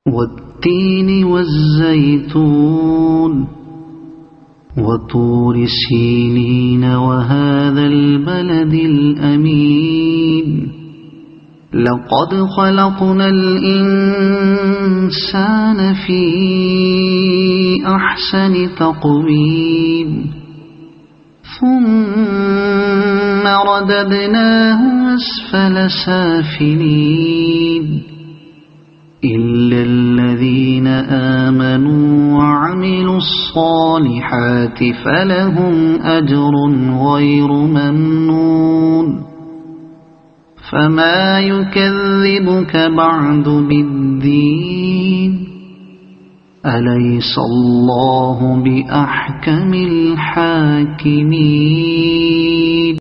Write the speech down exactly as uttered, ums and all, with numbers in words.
والتين والزيتون وطور سينين وهذا البلد الأمين لقد خلقنا الإنسان في أحسن تقويم ثم رددناه أسفل سافلين إلا الذين آمنوا وعملوا الصالحات فلهم أجر غير ممنون فما يكذبك بعد بالدين أليس الله بأحكم الحاكمين